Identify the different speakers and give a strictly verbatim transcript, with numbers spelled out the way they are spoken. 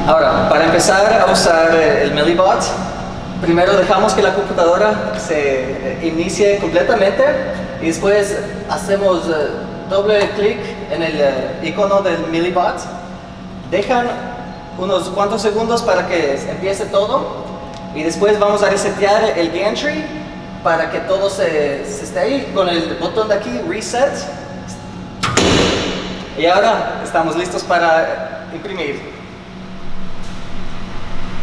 Speaker 1: Ahora, para empezar a usar el Millibot, primero dejamos que la computadora se inicie completamente y después hacemos doble clic en el icono del Millibot. Dejan unos cuantos segundos para que empiece todo y después vamos a resetear el gantry para que todo se, se esté ahí con el botón de aquí, Reset. Y ahora estamos listos para imprimir.